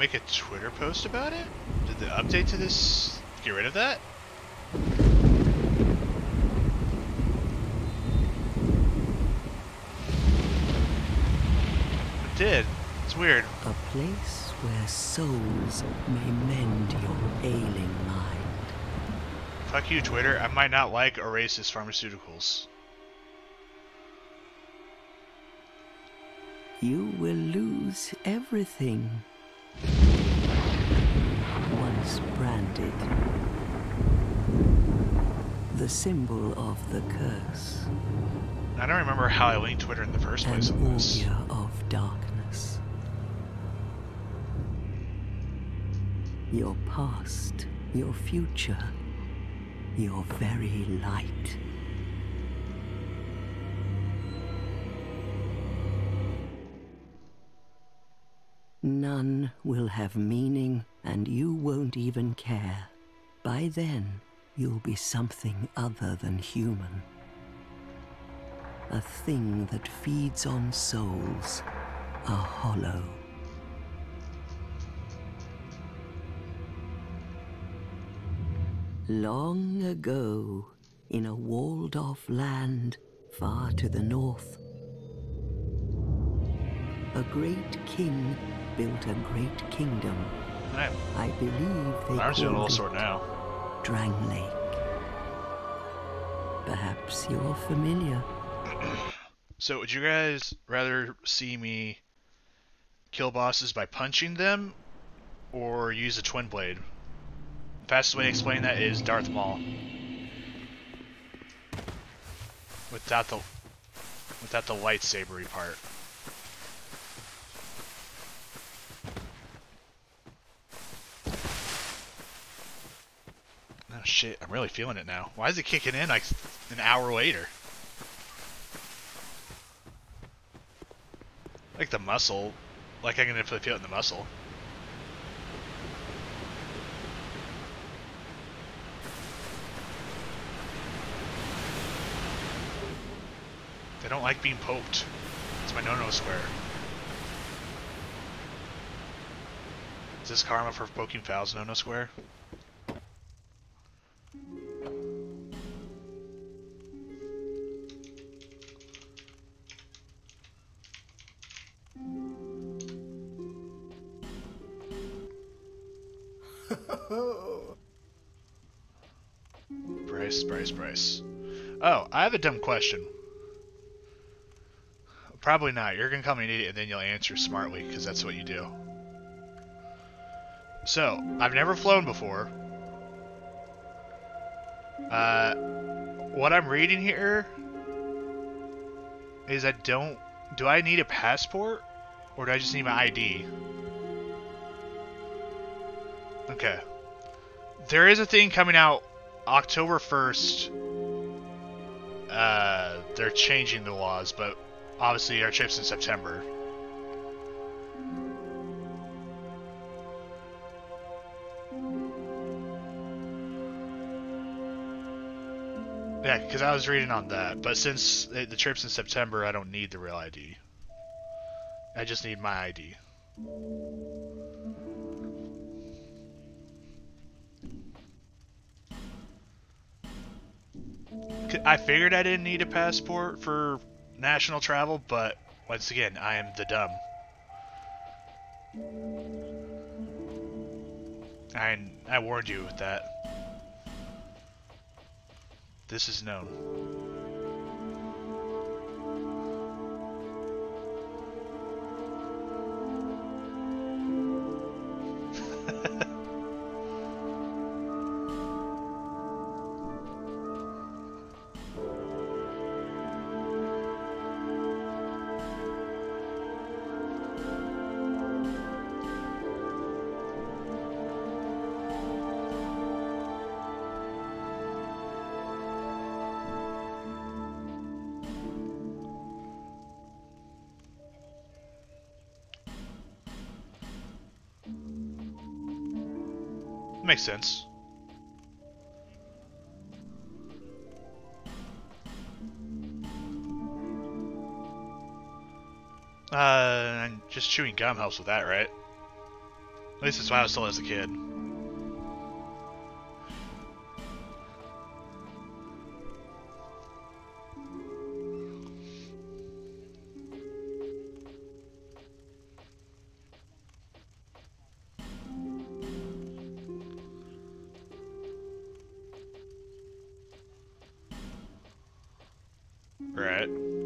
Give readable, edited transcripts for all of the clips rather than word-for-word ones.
make a Twitter post about it? Did the update to this get rid of that? It did. It's weird. A place where souls may mend your ailing mind. Fuck you, Twitter. I might not like Oasis Pharmaceuticals. You will lose everything. Once branded. The symbol of the curse. I don't remember how I linked Twitter in the first place An on this. augur of darkness. Your past, your future, your very light. None will have meaning, and you won't even care. By then, you'll be something other than human. A thing that feeds on souls, a hollow. Long ago, in a walled-off land far to the north, a great king built a great kingdom. I believe they Arms doing a little called sore it now. Drang Lake. Perhaps you're familiar. So would you guys rather see me kill bosses by punching them or use a twin blade? The fastest way to explain that is Darth Maul. Without the lightsabery part. Oh shit, I'm really feeling it now. Why is it kicking in like an hour later? Like the muscle. Like I can definitely feel it in the muscle. They don't like being poked. It's my no-no square. Is this karma for poking Fal's no-no square? Bryce. Oh, I have a dumb question. Probably not. You're gonna call me an idiot and then you'll answer smartly, because that's what you do. So, I've never flown before. What I'm reading here is do I need a passport? Or do I just need my ID? Okay. There is a thing coming out October 1st. They're changing the laws, but obviously our trip's in September. Yeah, because I was reading on that, but since the trip's in September, I don't need the real ID. I just need my ID. I figured I didn't need a passport for national travel, but once again, I am the dumb. I warned you with that. This is known. Makes sense. Just chewing gum helps with that, right? At least that's what I was told as a kid. Right.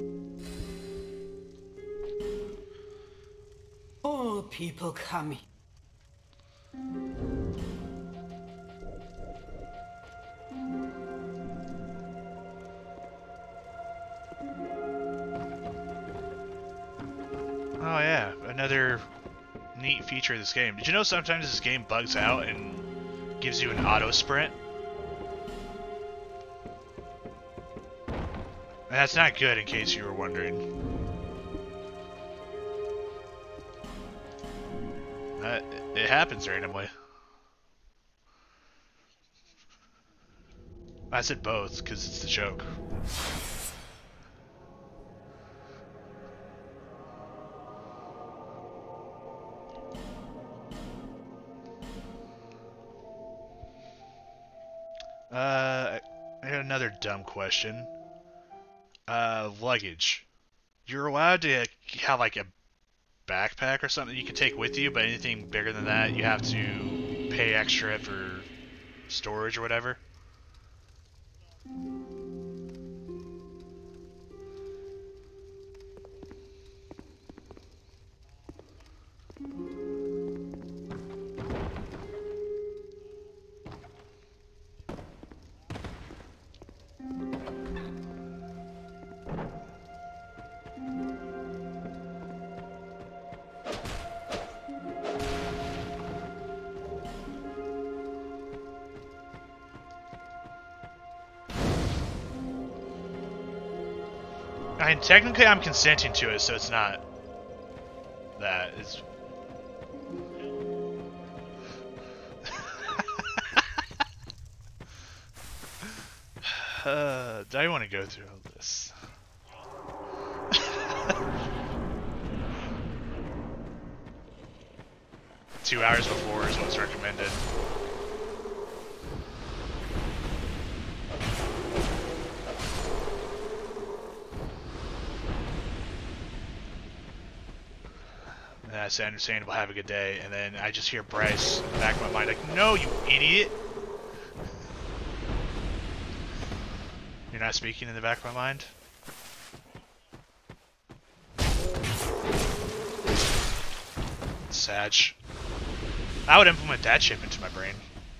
All people coming. Oh yeah, another neat feature of this game. Did you know sometimes this game bugs out and gives you an auto sprint? And that's not good, in case you were wondering. It happens randomly. I said both, because it's the joke. I got another dumb question. Luggage. You're allowed to have like a backpack or something you can take with you, but anything bigger than that, you have to pay extra for storage or whatever. I mean, technically I'm consenting to it, so it's not that. It's... do I want to go through all this? 2 hours before is what's recommended. And I say, understandable, have a good day. And then I just hear Bryce in the back of my mind, like, no, you idiot! You're not speaking in the back of my mind? Sag. I would implement that chip into my brain.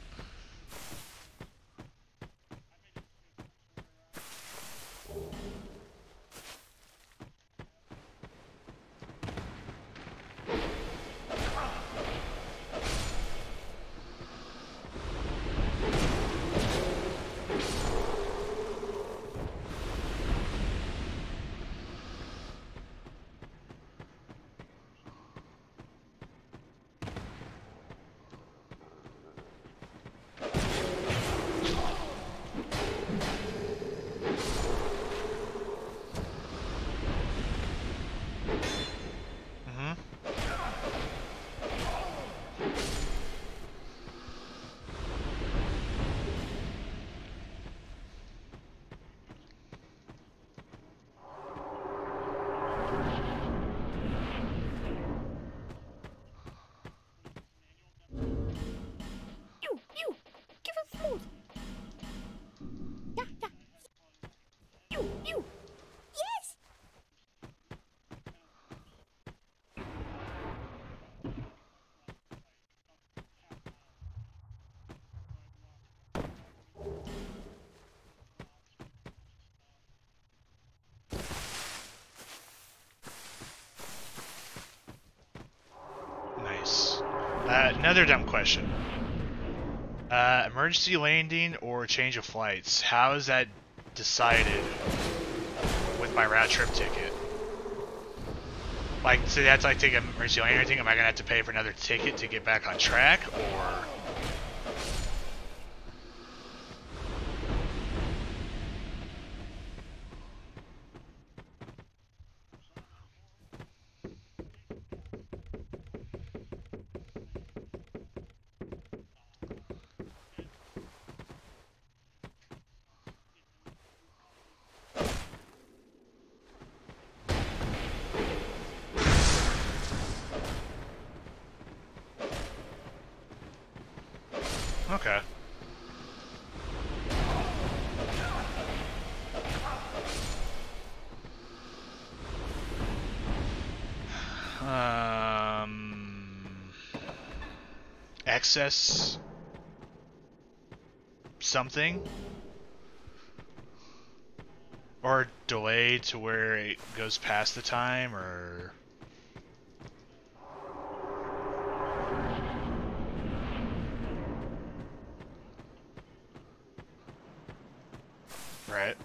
Nice. Another dumb question. Emergency landing or change of flights? How is that decided with my round trip ticket? Like, so that's like take an emergency landing or anything? Am I gonna have to pay for another ticket to get back on track, or? Okay. Excess something? Or delay to where it goes past the time, or... Right.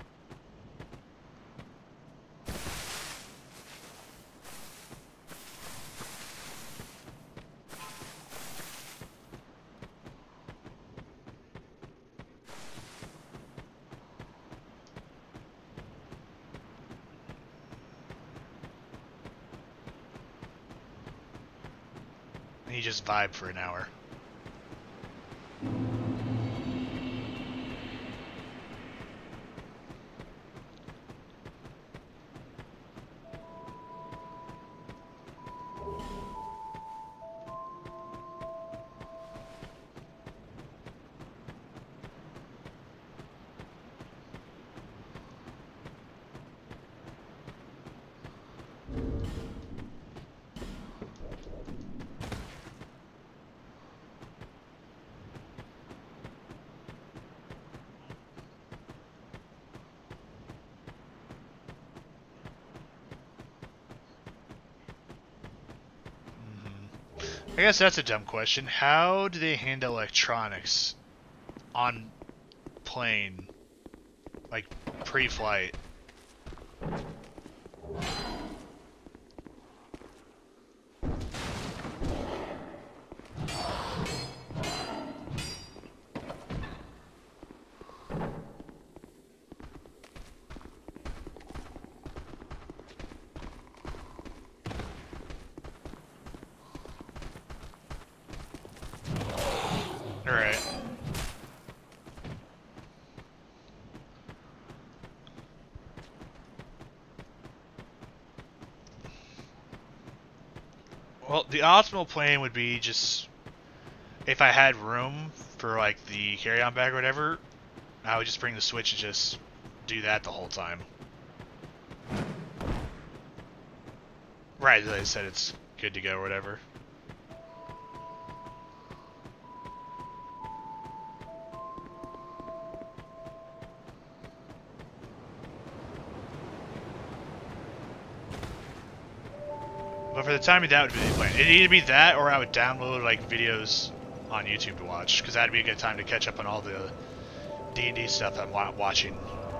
And you just vibe for an hour. I guess that's a dumb question. How do they handle electronics on plane, like pre-flight? Alright. Well, the optimal plan would be just, if I had room for like the carry-on bag or whatever, I would just bring the Switch and just do that the whole time. Right, as I said, it's good to go or whatever. But for the time being, that would be the plan. It'd either be that, or I would download like videos on YouTube to watch, because that'd be a good time to catch up on all the D&D stuff I'm watching.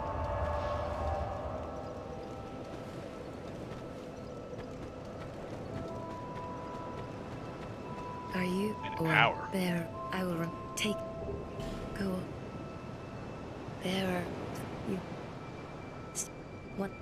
Are you An hour. there? I will take. Go. There. You. What?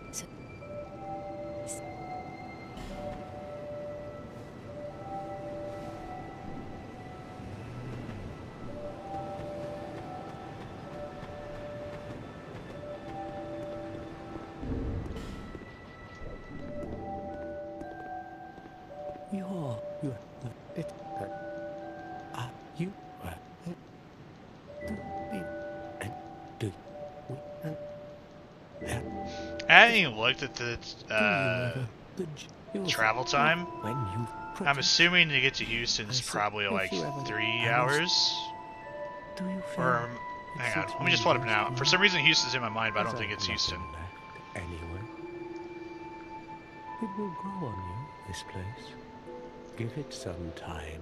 I haven't even looked at the travel time. I'm assuming to get to Houston's probably like 3 hours. Or, hang on, let me just pull it up now. For some reason Houston's in my mind, but I don't think it's Houston. Anyway, it will grow on you, this place. Give it some time.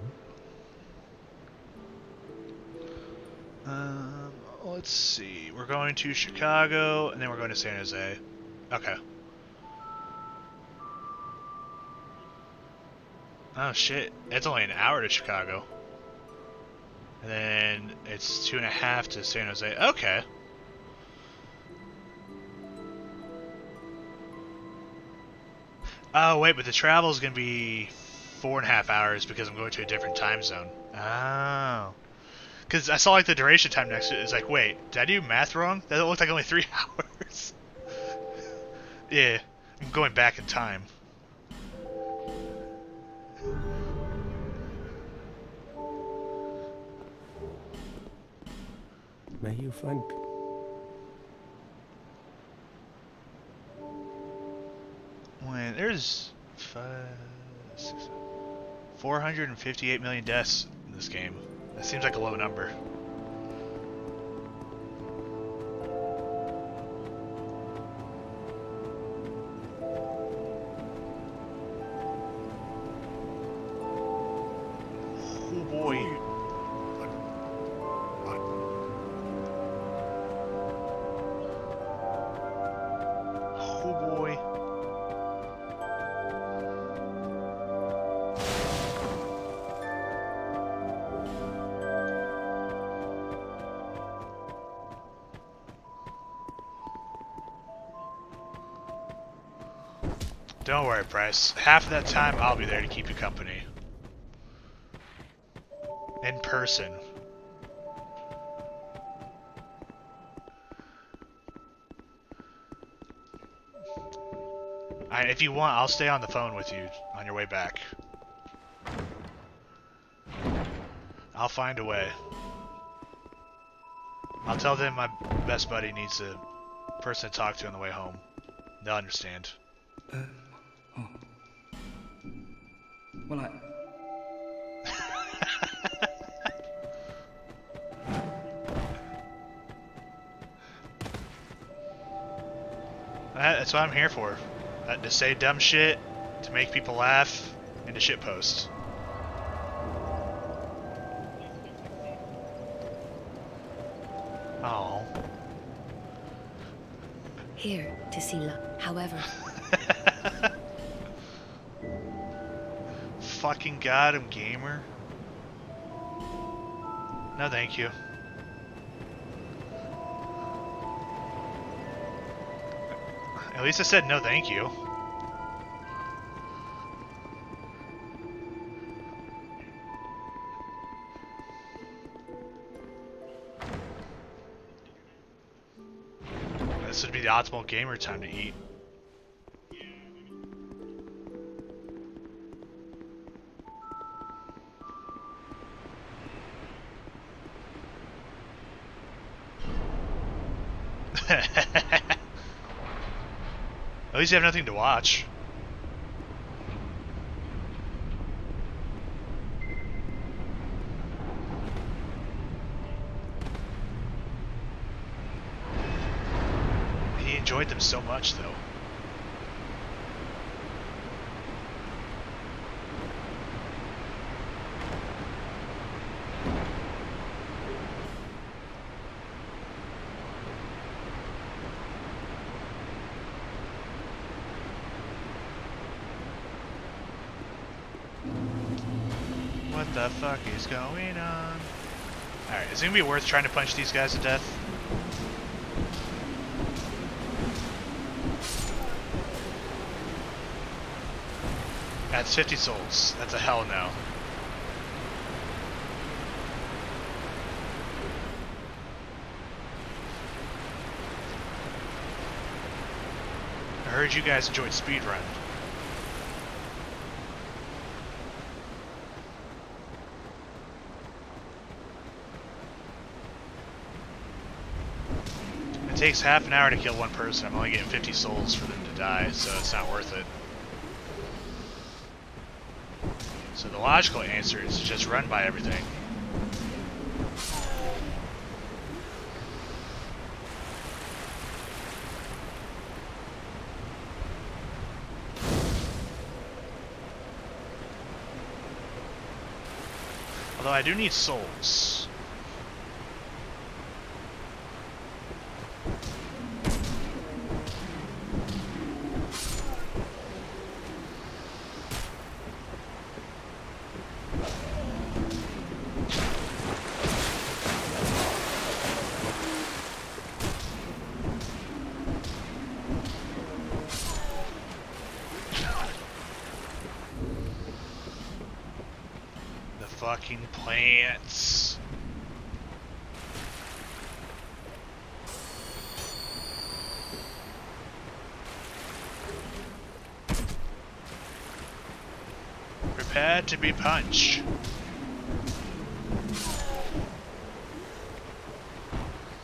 Let's see. We're going to Chicago, and then we're going to San Jose. Okay. Oh shit, it's only an hour to Chicago. And then it's 2.5 to San Jose. Okay. Oh wait, but the travel is going to be 4.5 hours because I'm going to a different time zone. Oh. Because I saw like the duration time next to it. It's like, wait, did I do math wrong? That looked like only 3 hours. Yeah, I'm going back in time. May you find... When there's 458 million deaths in this game. That seems like a low number. Oh boy. Oh boy. Don't worry, Bryce. Half of that time, I'll be there to keep you company. In person. If you want, I'll stay on the phone with you on your way back. I'll find a way. I'll tell them my best buddy needs a person to talk to on the way home. They'll understand. Oh. Well, That's what I'm here for. To say dumb shit, to make people laugh, and to shitpost. Oh. Here to see however. Fucking got him, gamer. No, thank you. At least I said no, thank you. This would be the optimal gamer time to eat. At least you have nothing to watch. He enjoyed them so much, though. What the fuck is going on? Alright, is it gonna be worth trying to punch these guys to death? That's 50 souls. That's a hell no. I heard you guys enjoyed speedrun. It takes half an hour to kill one person. I'm only getting 50 souls for them to die, so it's not worth it. So the logical answer is to just run by everything. Although I do need souls. Fucking plants. Prepare to be punched.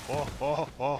oh, oh, oh.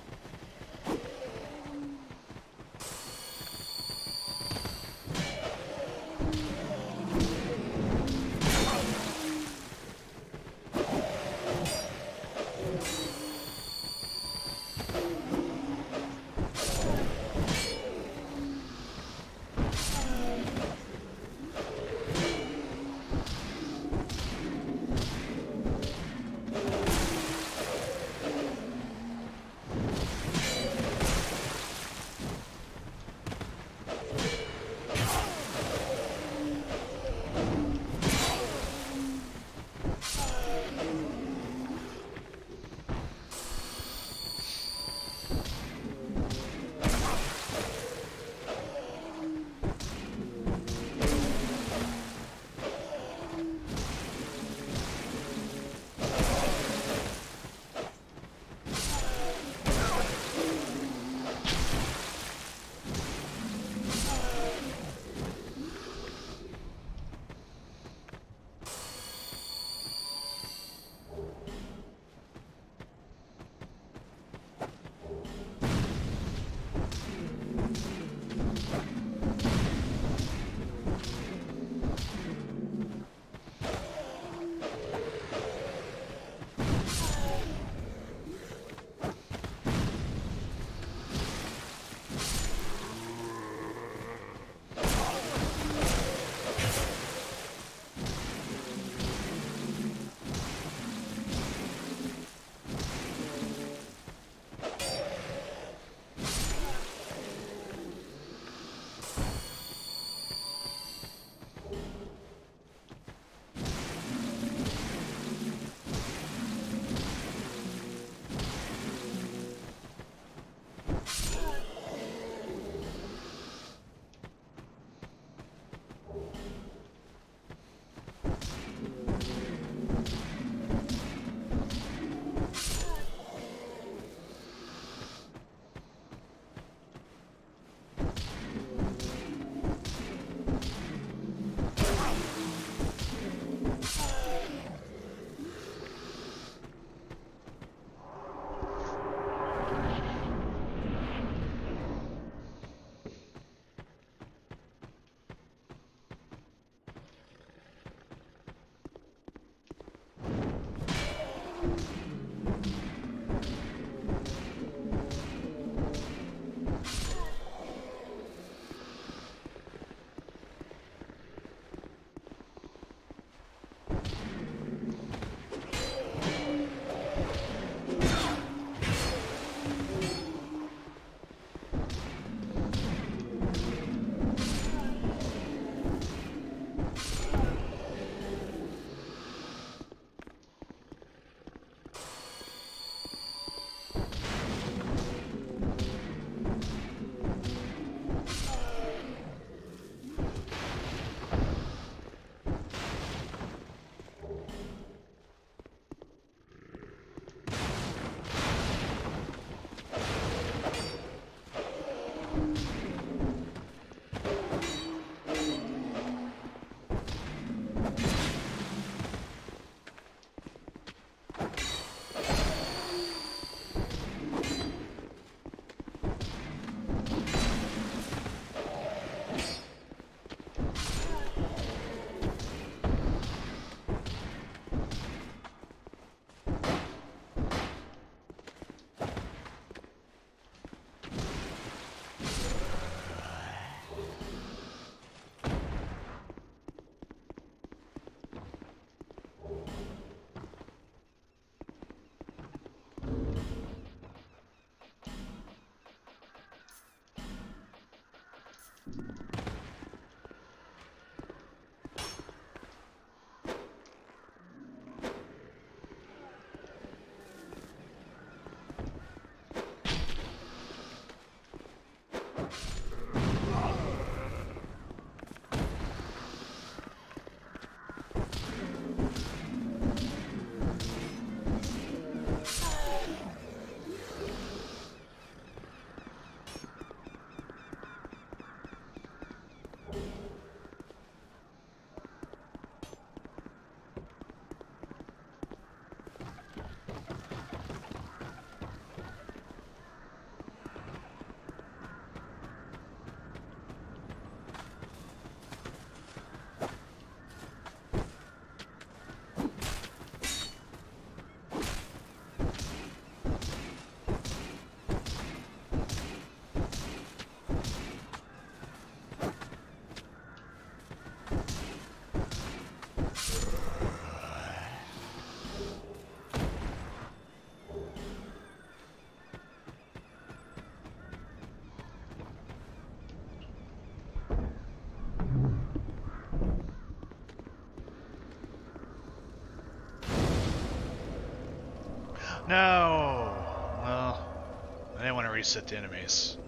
No! Well, I didn't want to reset the enemies.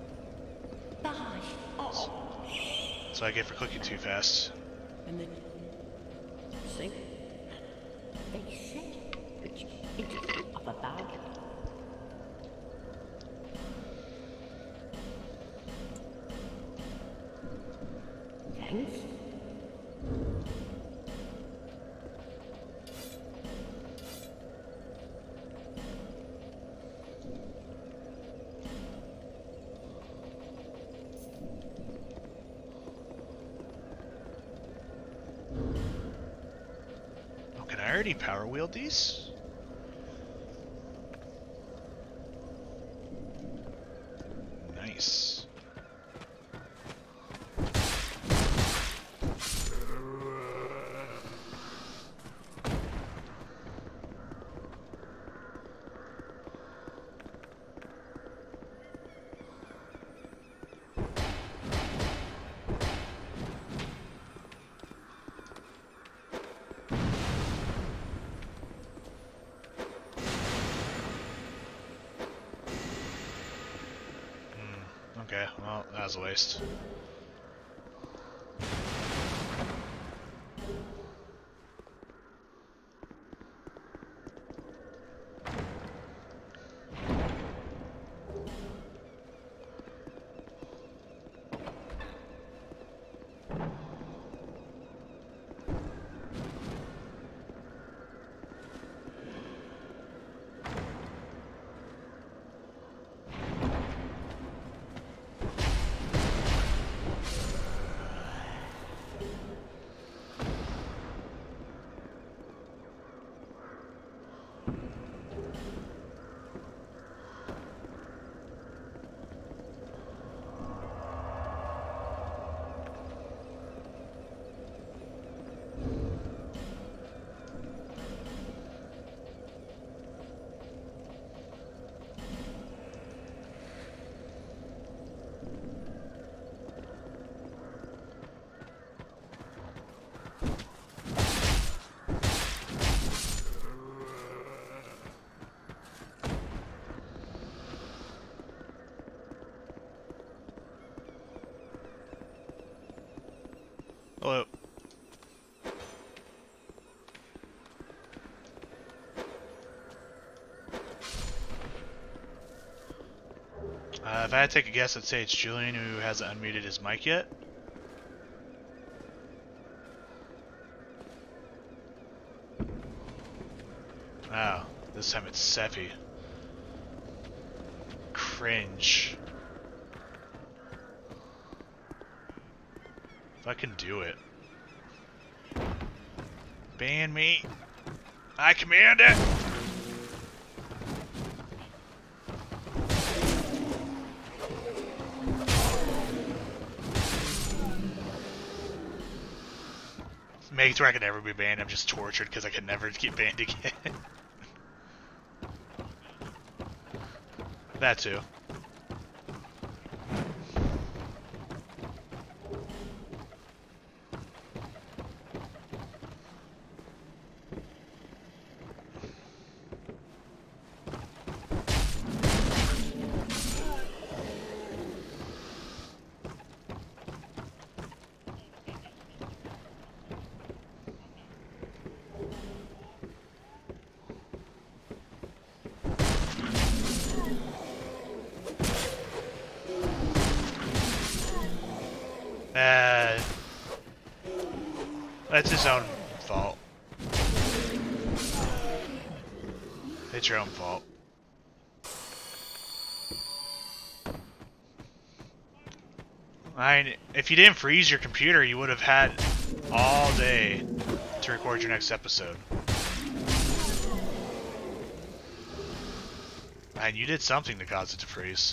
So I get for clicking too fast. And then sink. They say that you into of a bag. Thanks. Oh, can I already power wield these? Nice. Okay, well, that was a waste. Hello. If I had to take a guess, I'd say it's Julian who hasn't unmuted his mic yet. Oh, this time it's Sephi. Cringe. If I can do it. Ban me. I command it! Make it to where I can never be banned. I'm just tortured because I can never get banned again. That too. That's his own fault. It's your own fault. If you didn't freeze your computer, you would have had all day to record your next episode. And you did something to cause it to freeze.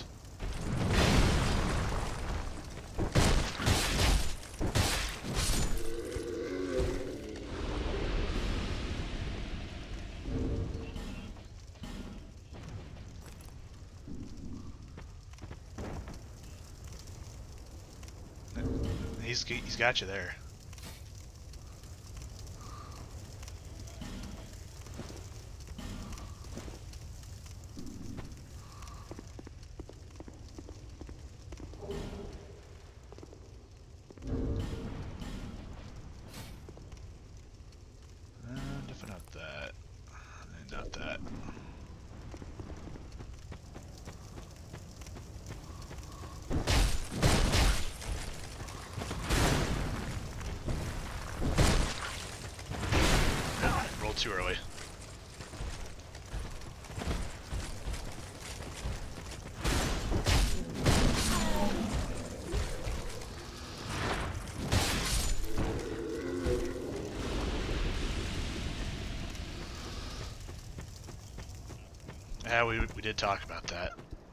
He's got you there. too early. Yeah, we did talk about that.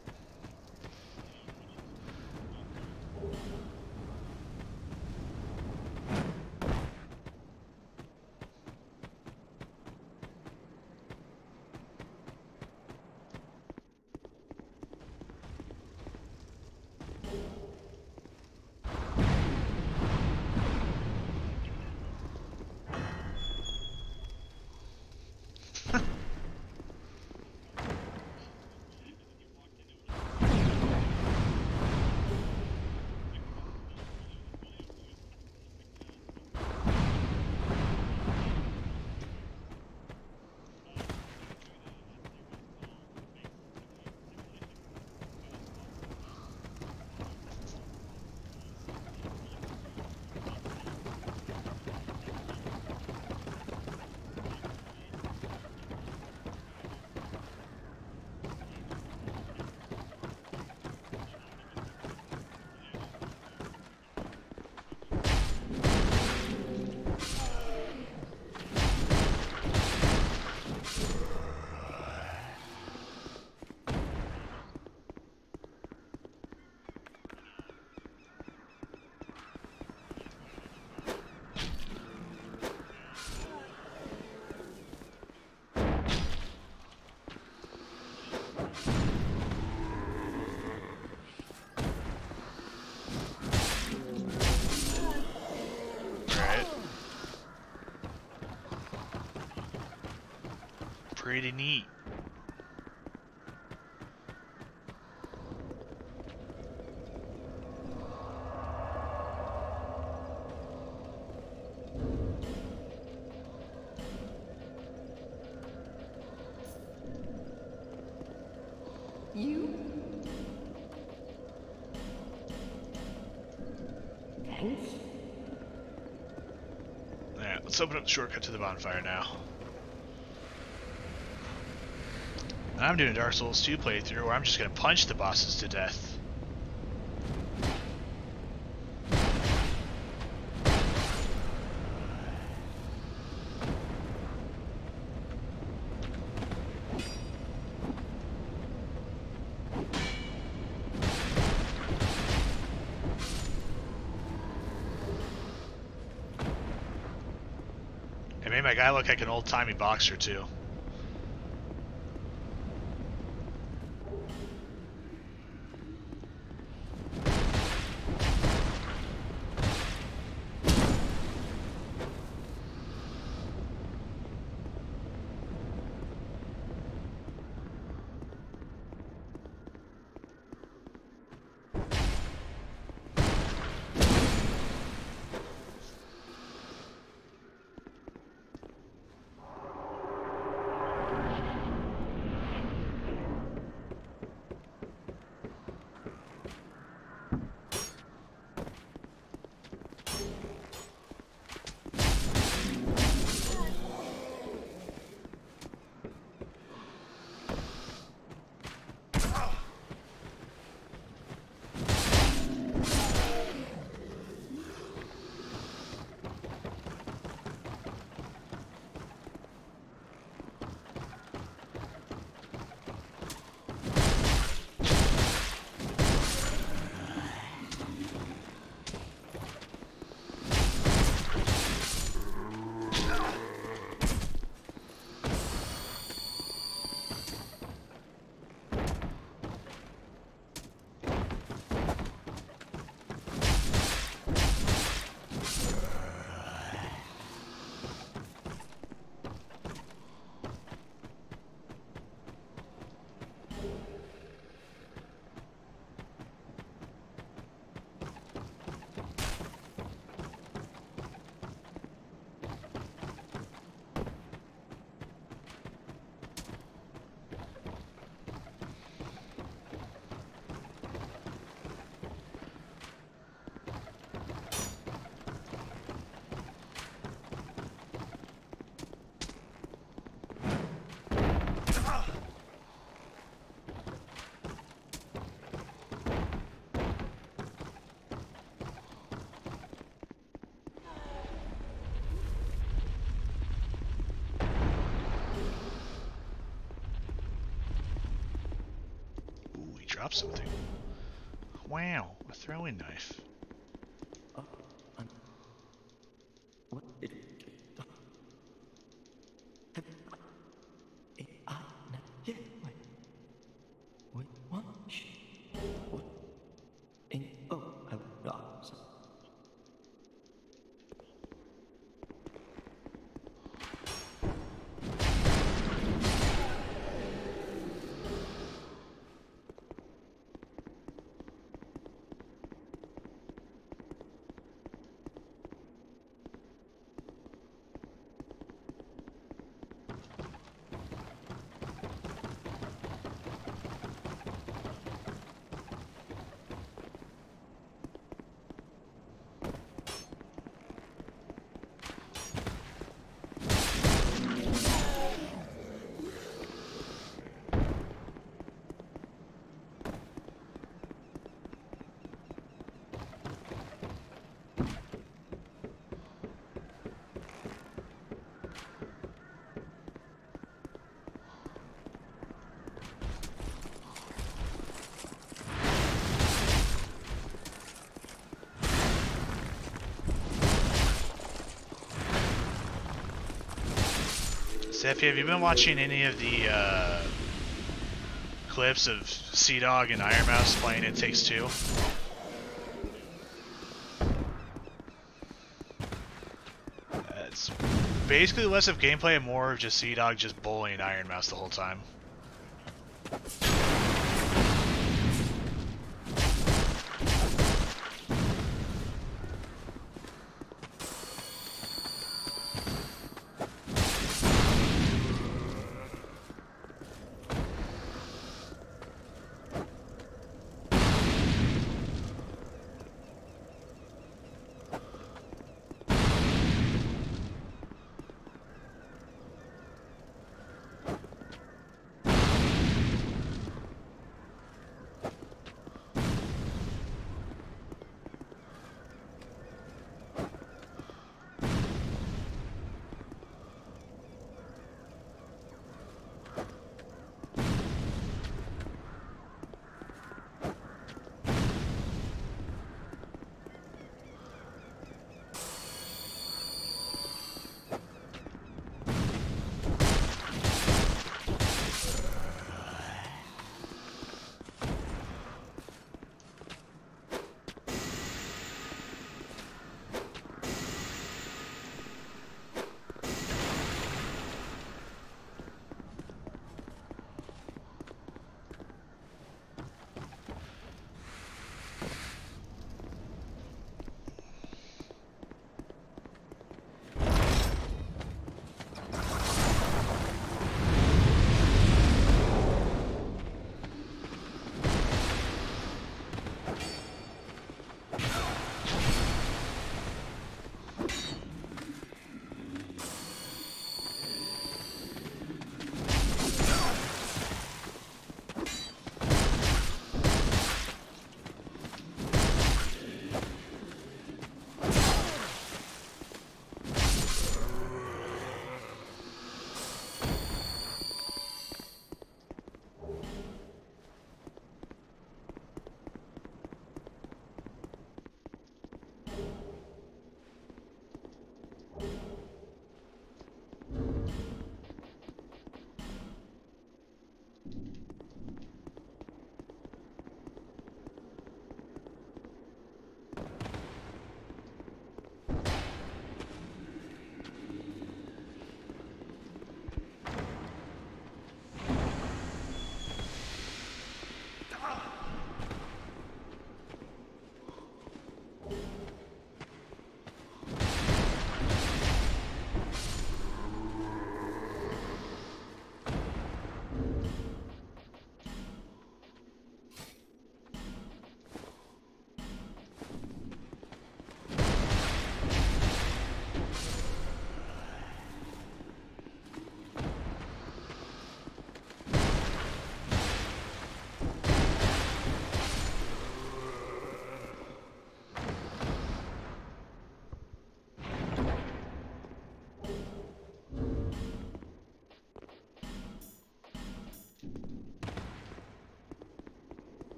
Pretty neat. You? Thanks. Alright, let's open up the shortcut to the bonfire now. And I'm doing a Dark Souls 2 playthrough where I'm just gonna punch the bosses to death. It made my guy look like an old-timey boxer too. drop something. Wow, a throwing knife. What did Sephi, have you been watching any of the clips of Sea Dog and Iron Mouse playing It Takes Two? It's basically less of gameplay and more of just Sea Dog just bullying Iron Mouse the whole time.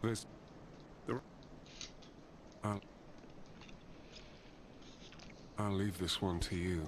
There's... I'll leave this one to you.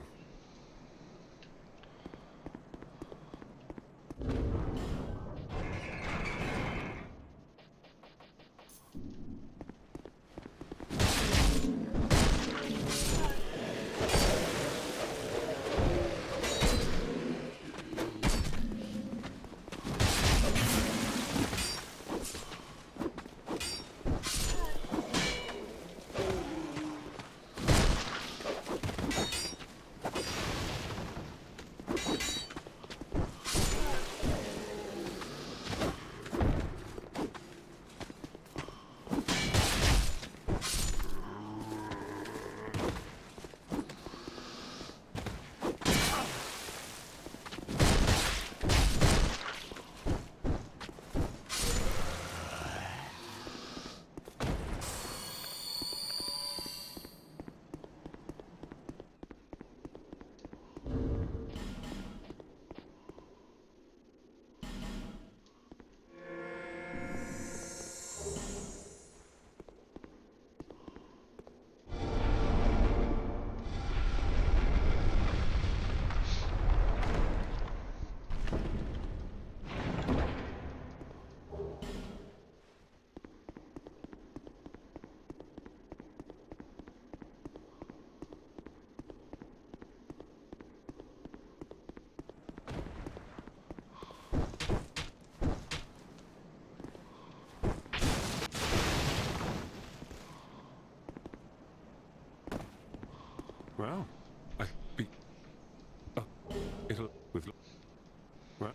Well, I be... it'll... with... Well,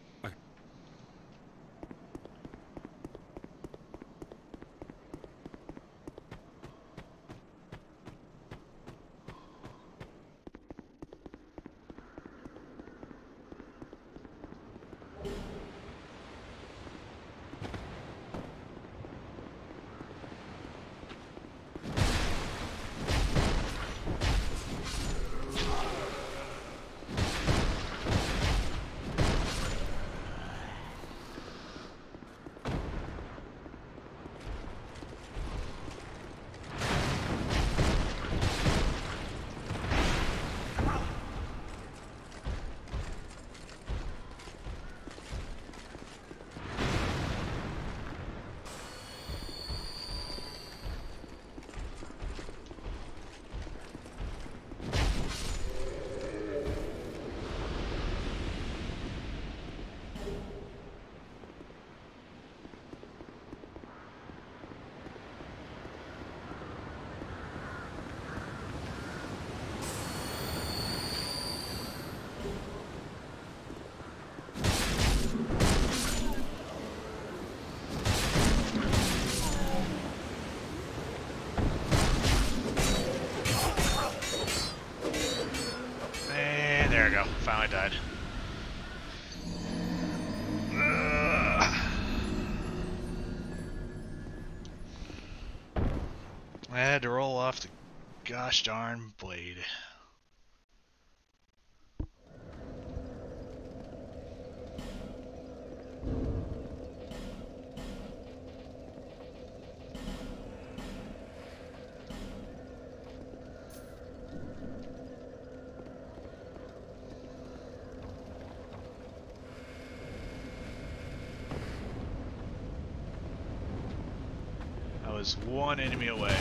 There we go. Finally died. I had to roll off the gosh darn blade. I was one enemy away.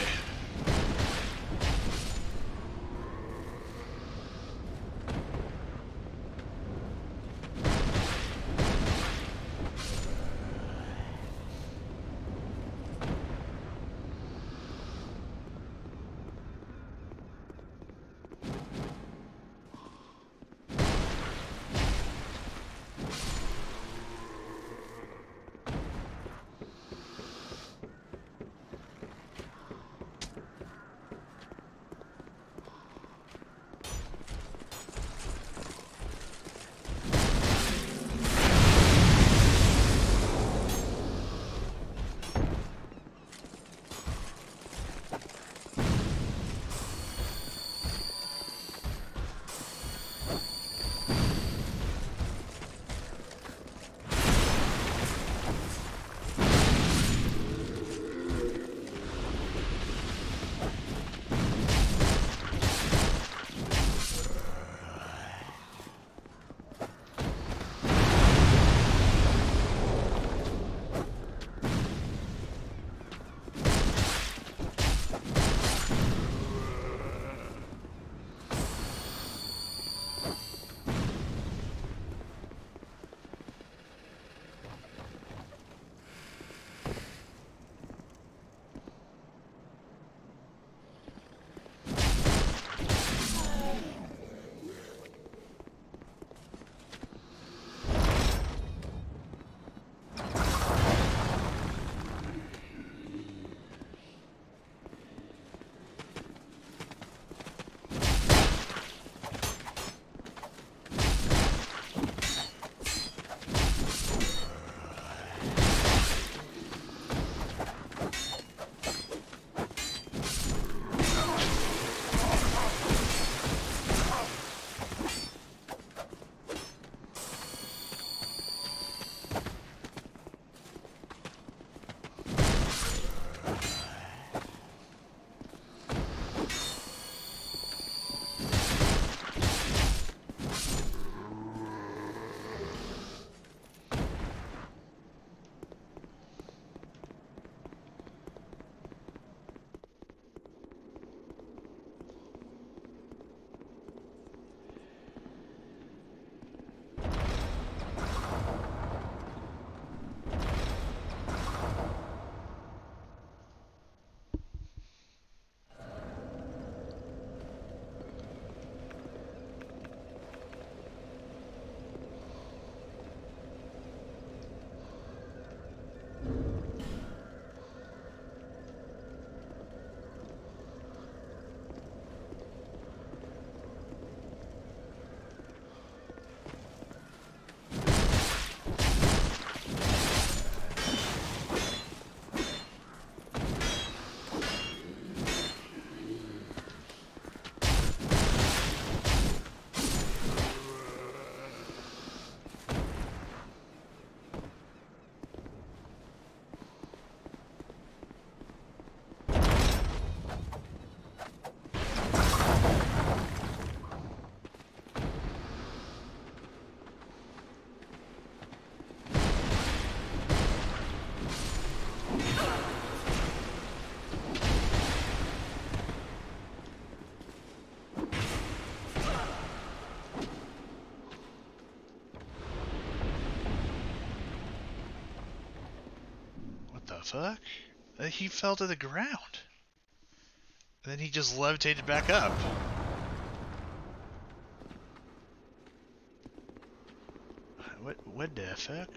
fuck? He fell to the ground. And then he just levitated back up. What the fuck?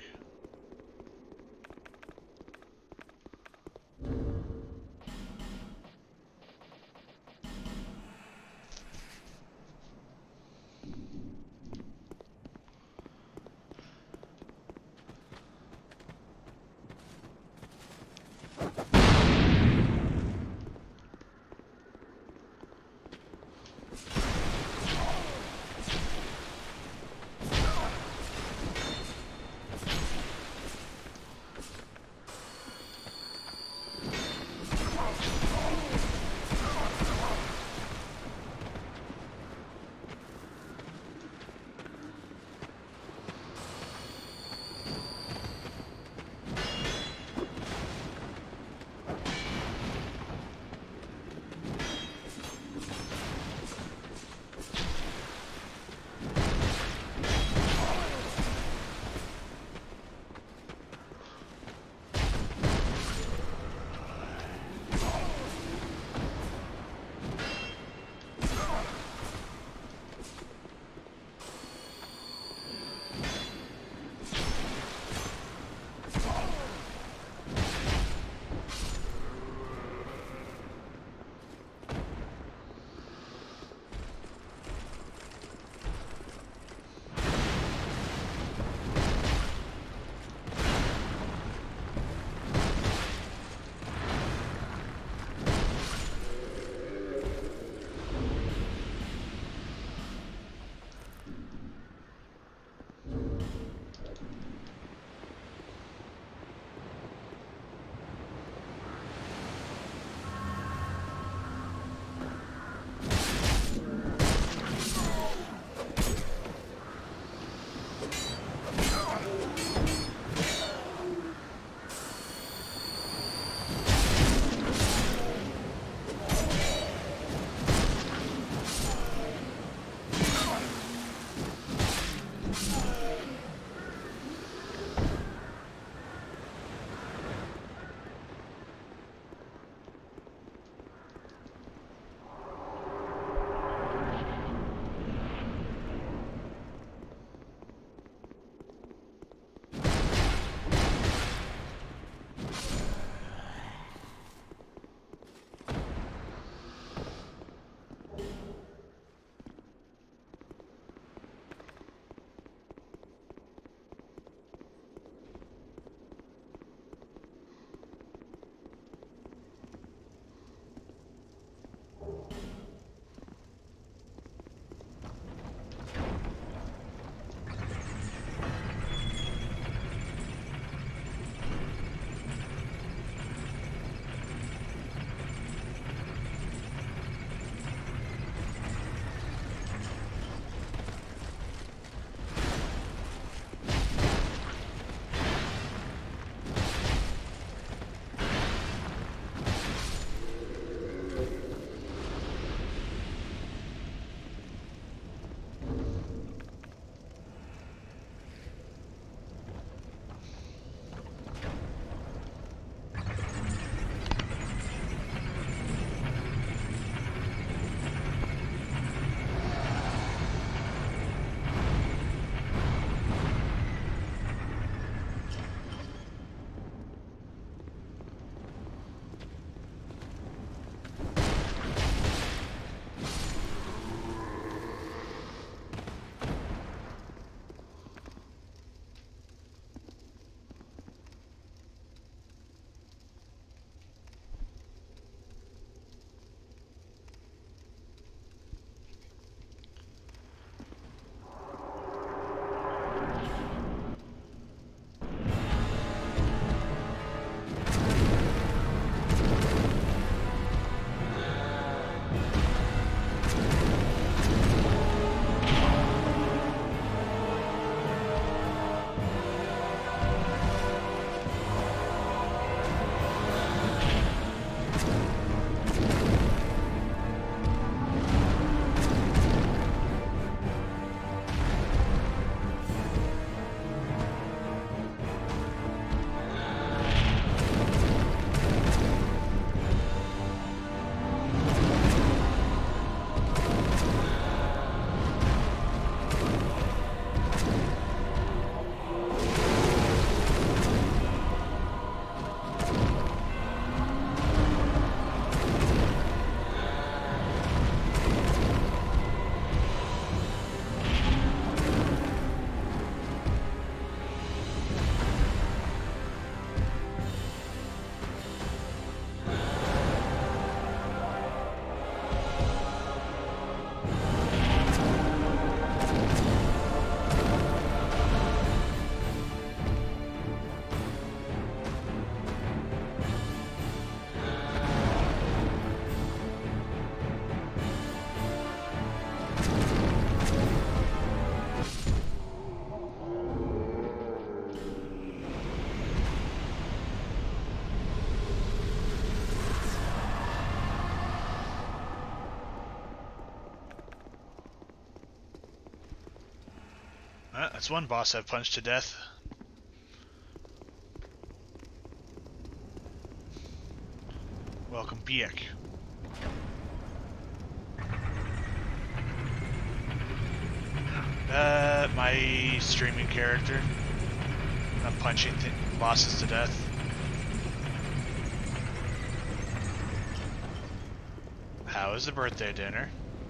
That's one boss I've punched to death. Welcome, Biek. My streaming character. I'm punching bosses to death. How was the birthday dinner?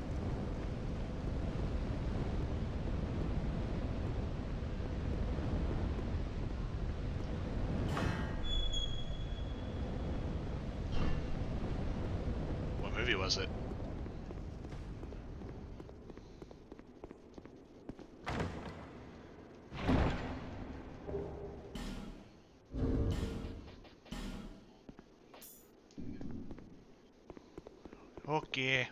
What movie was it? Okay.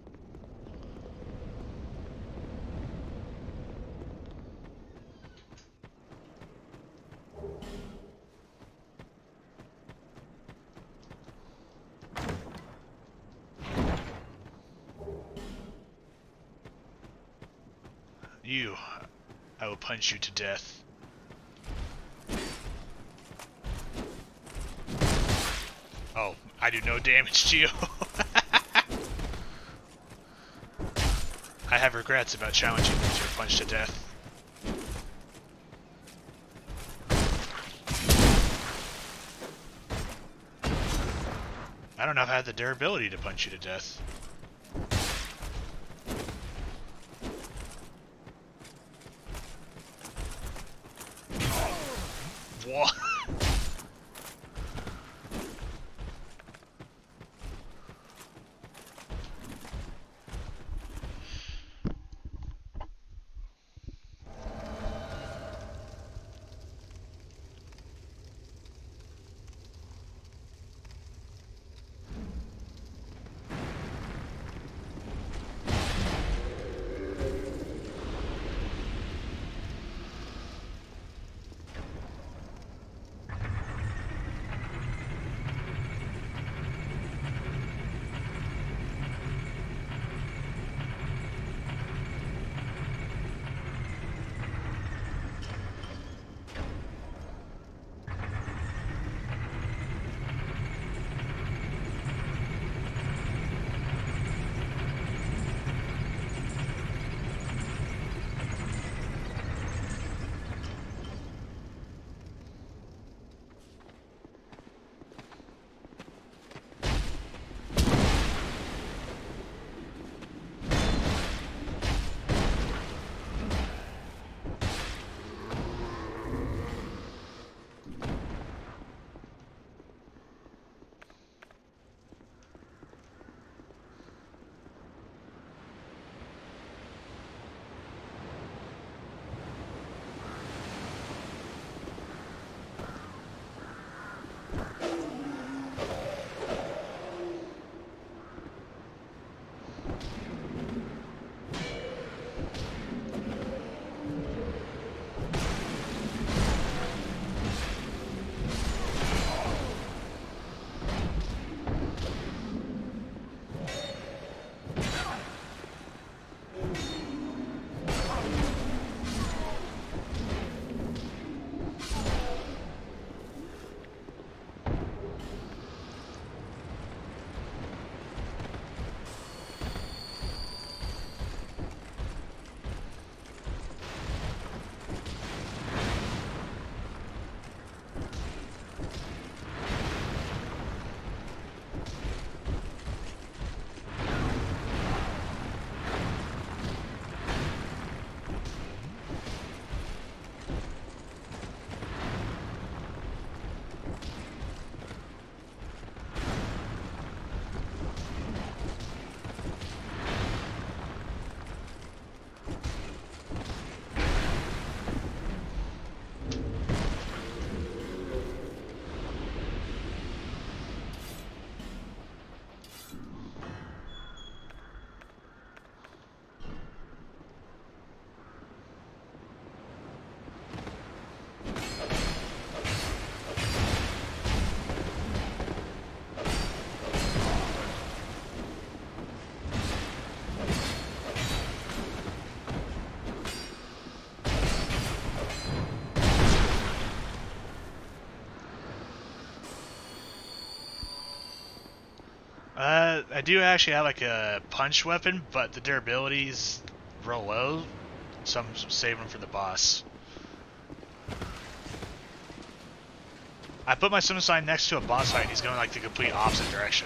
You, I will punch you to death. Oh, I do no damage to you. I have regrets about challenging you to a punch to death. I don't know if I had the durability to punch you to death. What? I do actually have like a punch weapon, but the durability's real low, so I'm saving for the boss. I put my summon sign next to a boss fight and he's going like the complete opposite direction.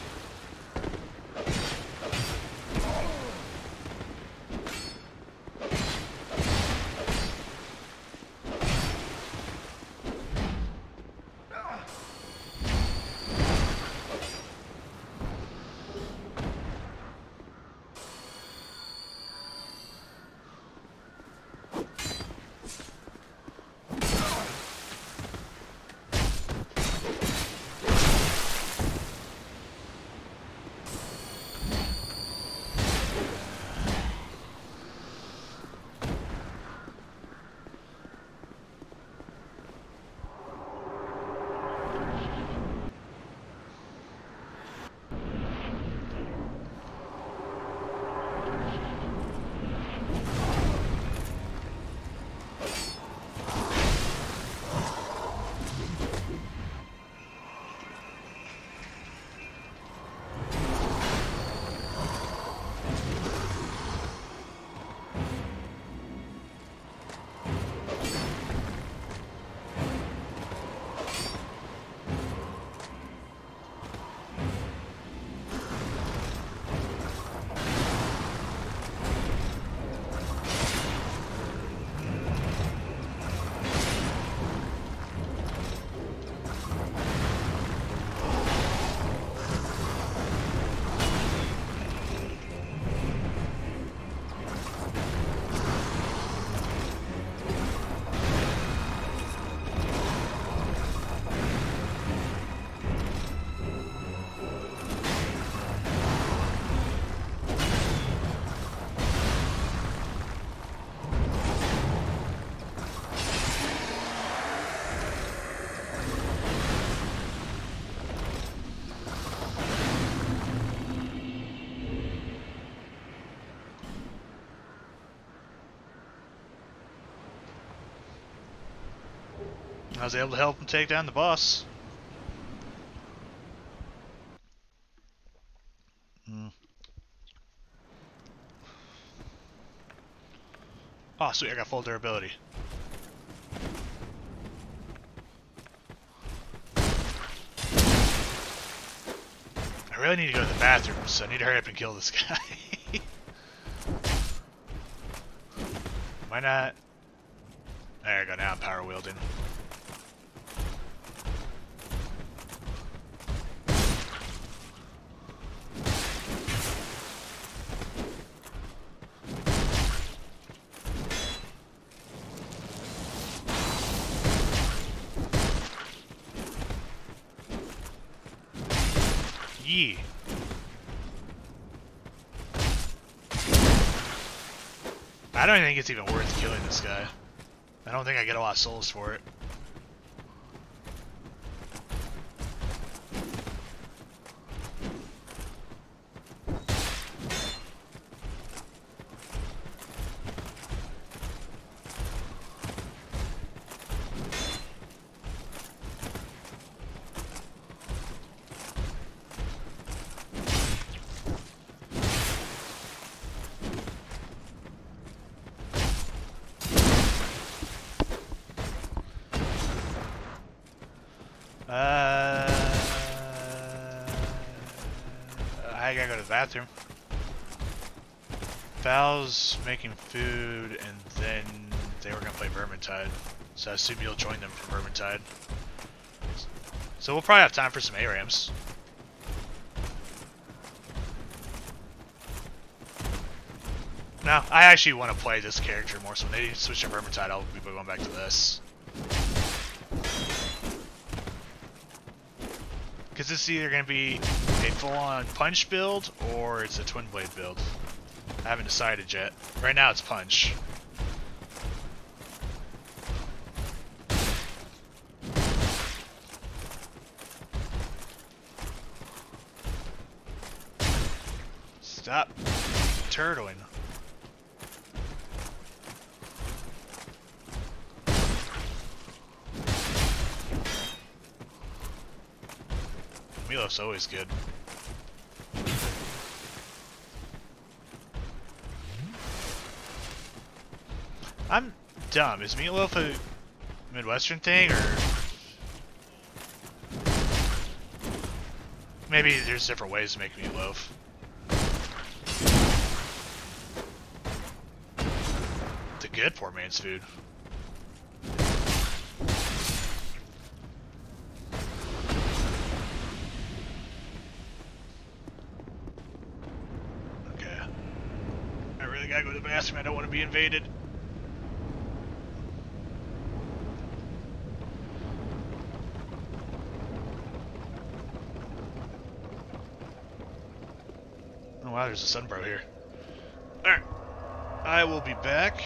I was able to help him take down the boss. Oh, sweet, I got full durability. I really need to go to the bathroom, so I need to hurry up and kill this guy. Why not? There I go, now I'm power wielding. Yee. I don't think it's even worth killing this guy. I don't think I get a lot of souls for it. I gotta go to the bathroom. Val's making food, and then they were gonna play Vermintide. So I assume you'll join them for Vermintide. So we'll probably have time for some ARAMs. No, I actually want to play this character more, so when they switch to Vermintide, I'll be going back to this. Because it's either going to be a full-on punch build, or it's a twin blade build. I haven't decided yet. Right now it's punch. Stop turtling. Meatloaf's always good. I'm dumb. Is meatloaf a Midwestern thing, or maybe there's different ways to make meatloaf? It's a good poor man's food. Okay. I really gotta go to the bathroom. I don't want to be invaded. Oh wow, there's a sunbro here. Alright. I will be back.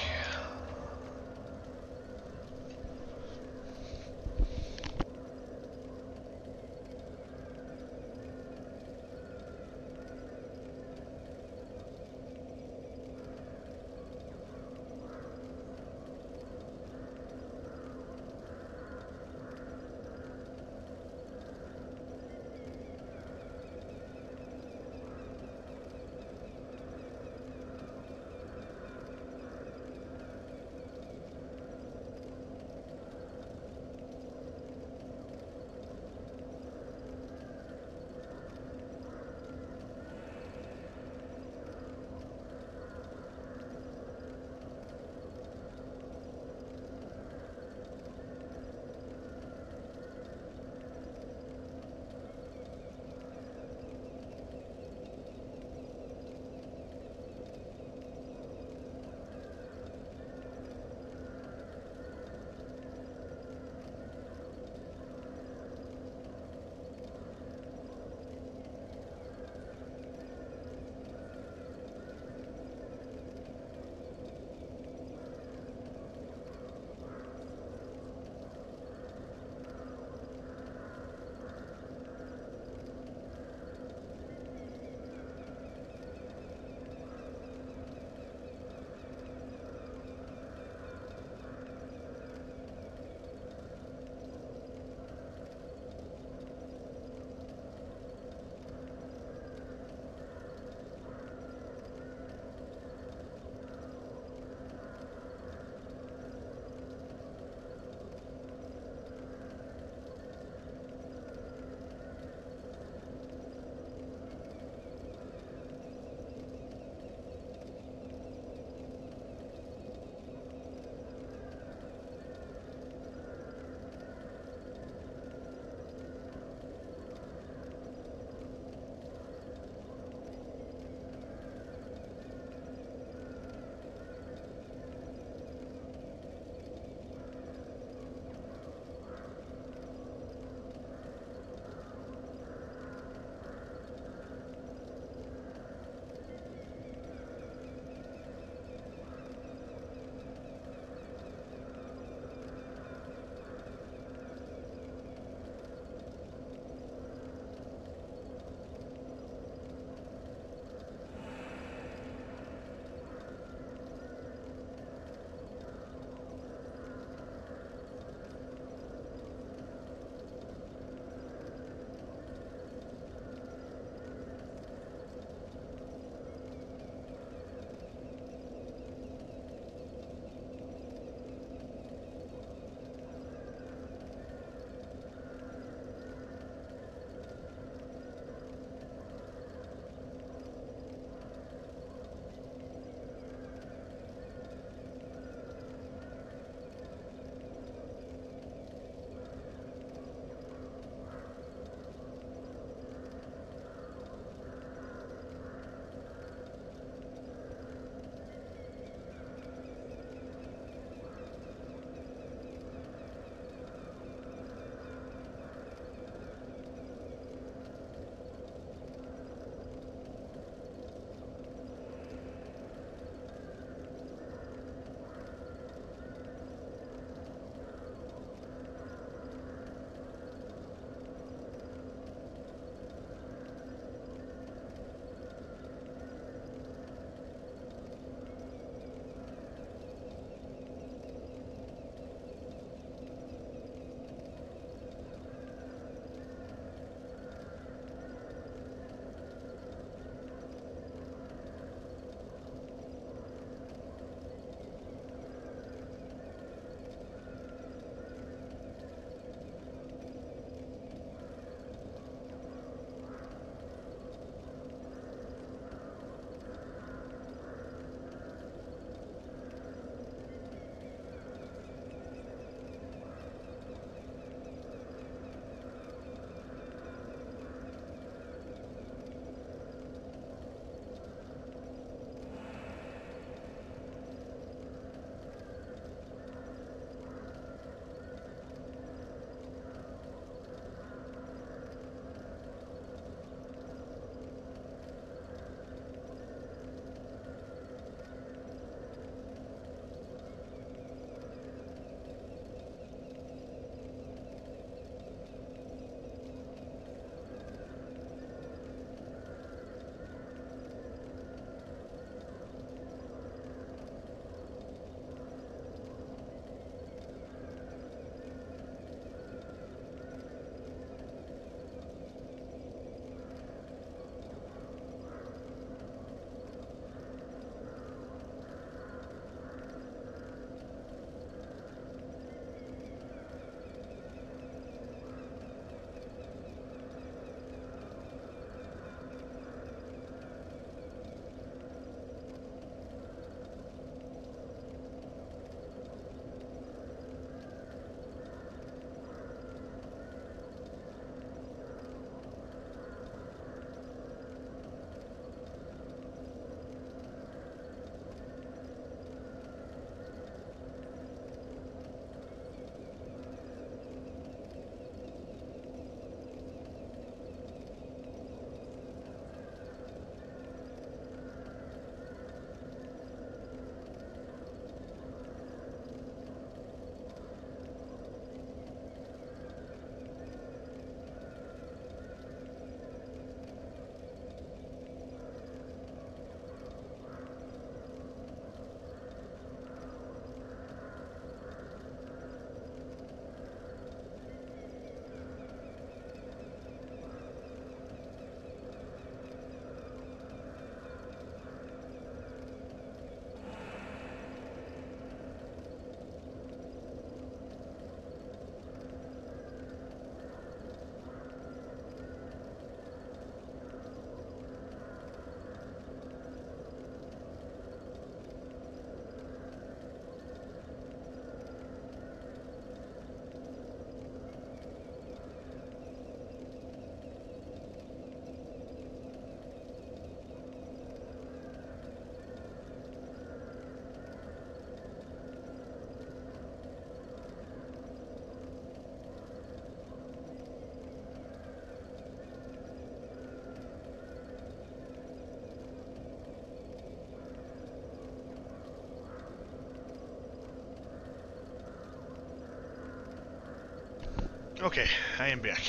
Okay, I am back.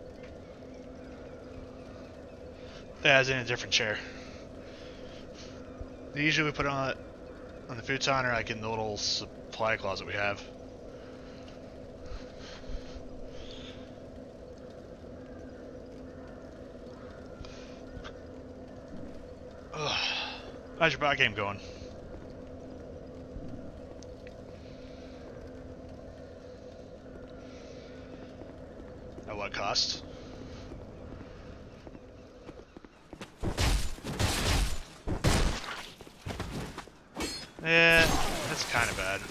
As in a different chair. Usually we put it on the futon or like in the little supply closet we have. Ugh. How's your bot game going? At what cost? Yeah, that's kind of bad.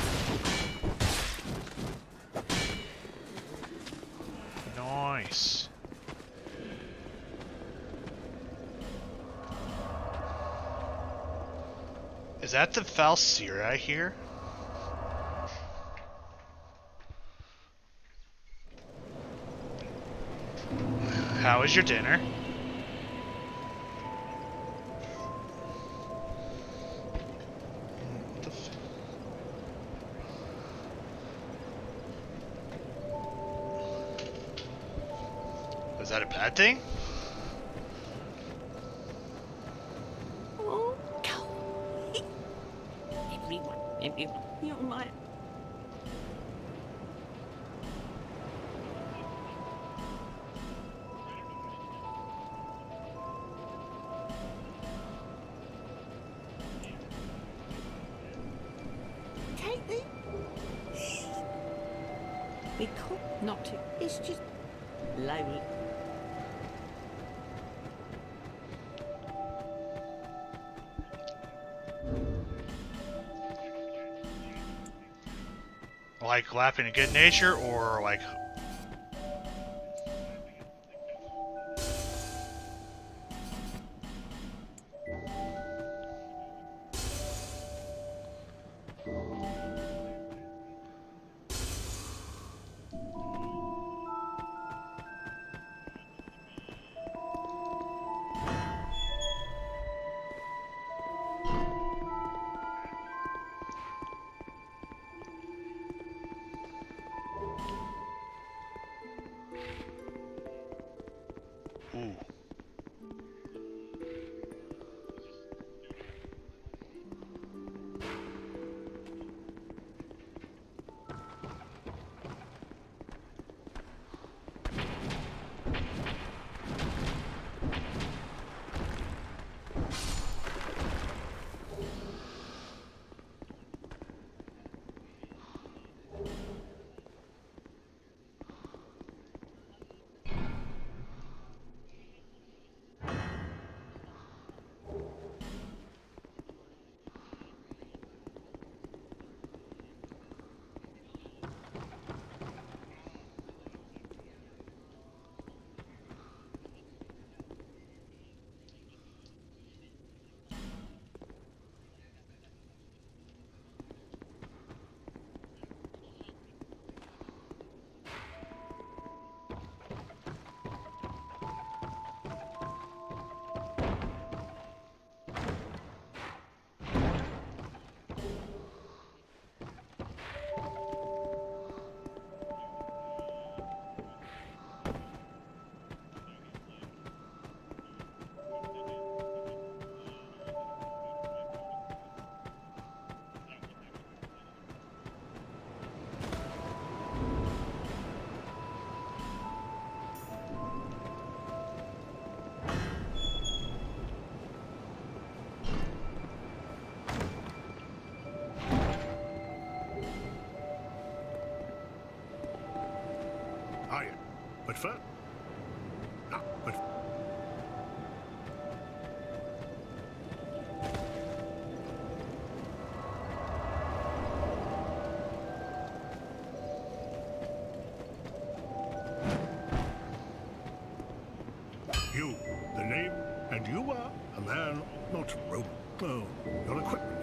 Nice. Is that the Falsira I hear? How is your dinner? What the f- Is that a bad thing? Oh, go. Everyone, you're my... Take the... We could not to. It's just lonely. Like laughing in good nature or like... Ooh. But first... No, but... You, the name, and you are a man, not rope. No, your equipment.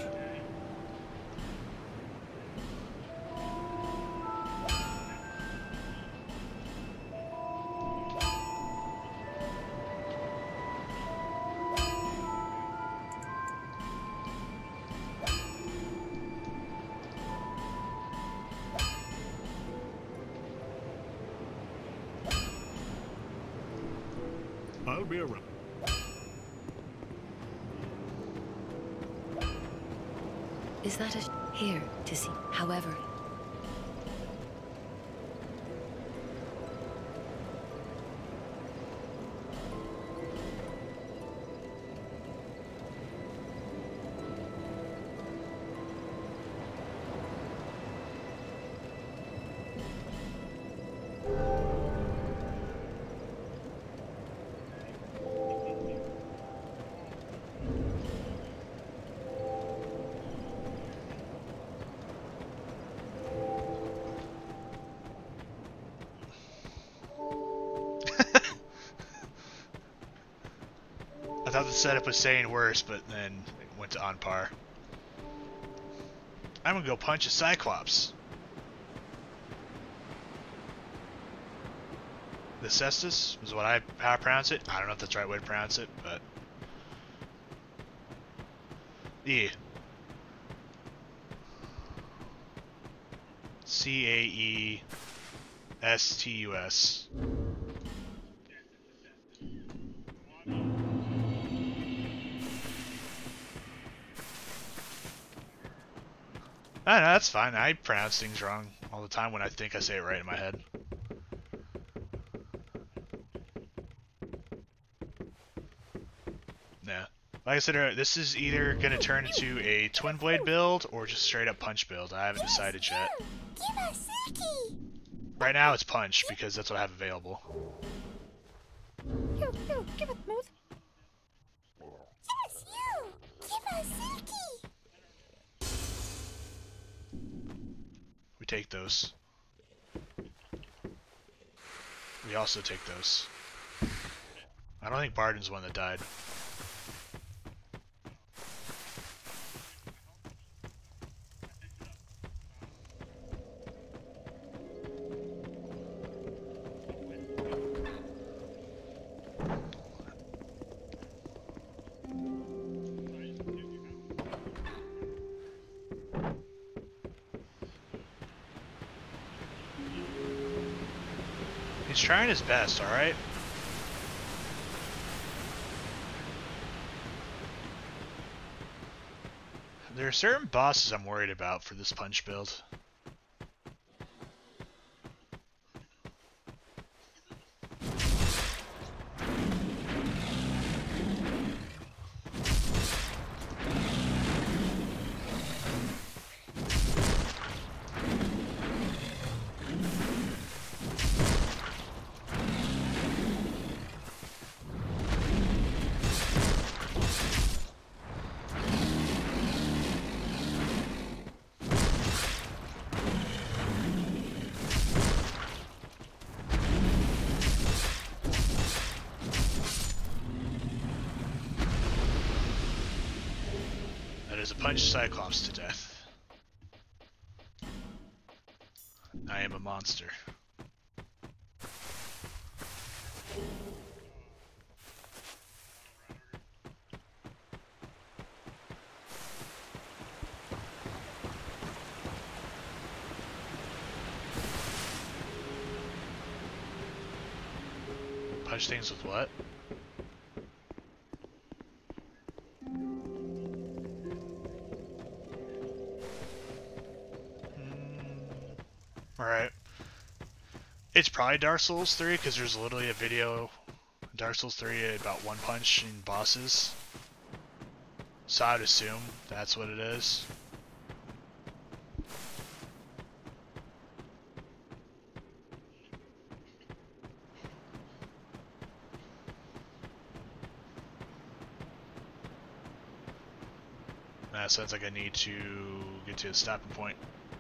I'll be around. Is that a here to see? However, I thought the setup was saying worse, but then it went to on par. I'm gonna go punch a Cyclops. The Cestus is how I pronounce it. I don't know if that's the right way to pronounce it, but yeah. Caestus. I know, that's fine. I pronounce things wrong all the time when I think I say it right in my head. Yeah. Like I said earlier, this is either going to turn into a twin blade build or just straight up punch build. I haven't decided yet. Right now it's punch because that's what I have available. You, give it, Moose. Yes, you! Give us Silky! We take those. We also take those. I don't think Barden's the one that died. He's trying his best, alright? There are certain bosses I'm worried about for this punch build. Punch Cyclops to death. I am a monster. Punch things with what? Alright. It's probably Dark Souls 3 because there's literally a video in Dark Souls 3 about one punch in bosses. So I'd assume that's what it is. That sounds like I need to get to a stopping point.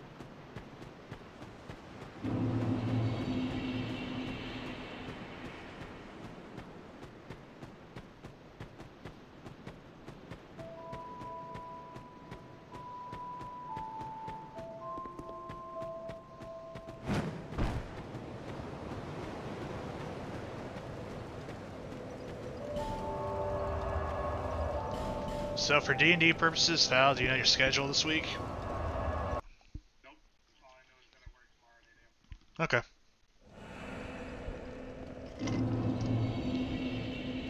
So for D&D purposes, Val, do you know your schedule this week? Okay.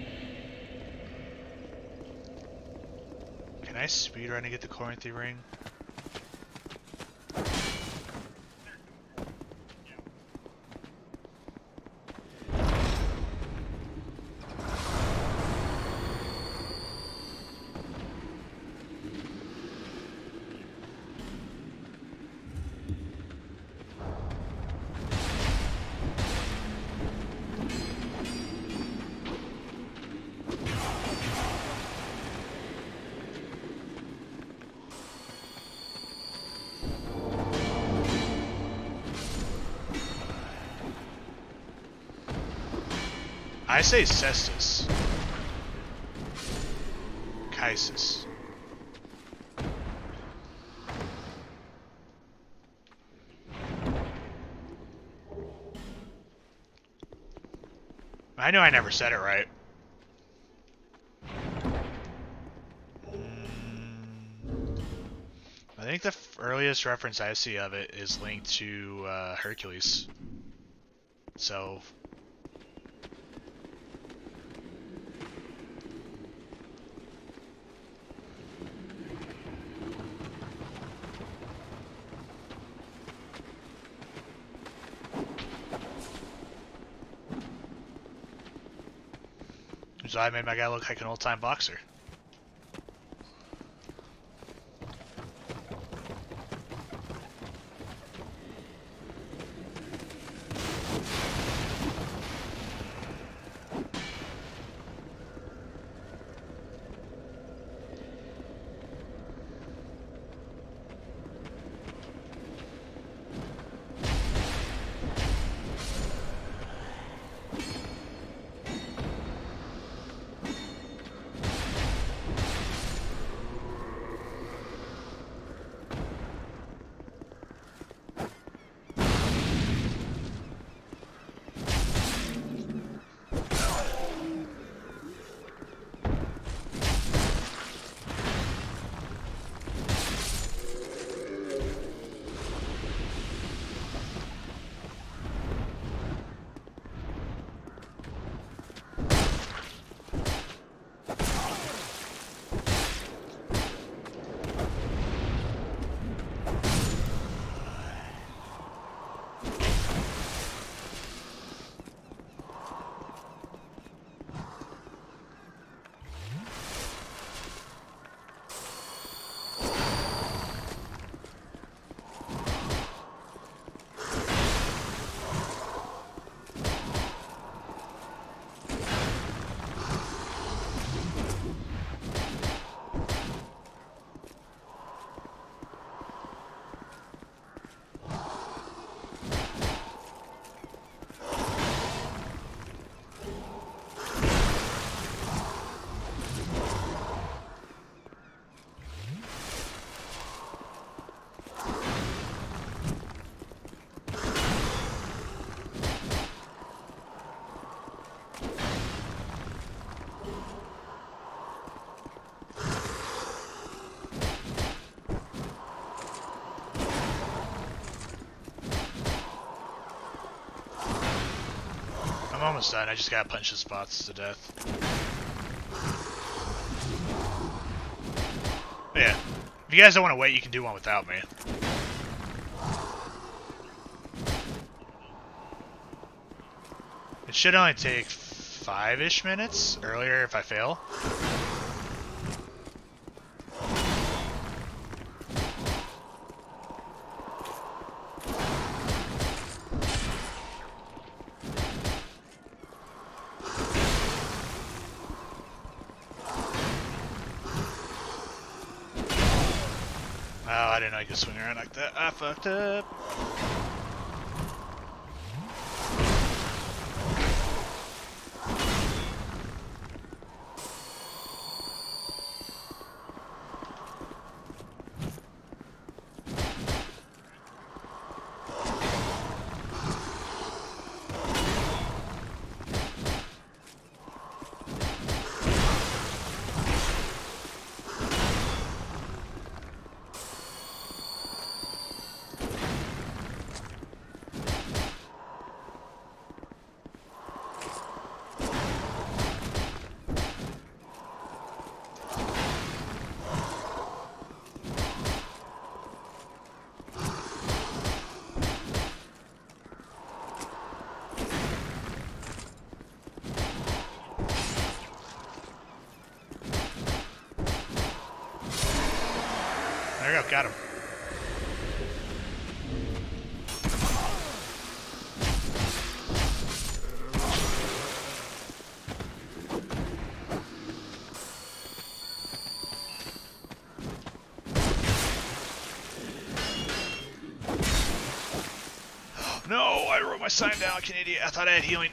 Can I speedrun and get the Corinthy ring? I say Cestus. Kaisis. I know I never said it right. I think the earliest reference I see of it is linked to Hercules. So... So I made my guy look like an old-time boxer. I'm almost done, I just gotta punch the spots to death. But yeah, if you guys don't want to wait, you can do one without me. It should only take 5-ish minutes earlier if I fail. Oh, I didn't know you could swing around like that. I fucked up. we go. Got him. No, I wrote my sign down, like an idiot. I thought I had healing.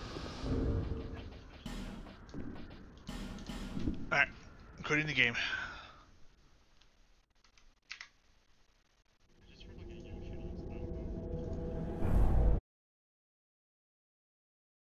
Alright, I'm quitting the game.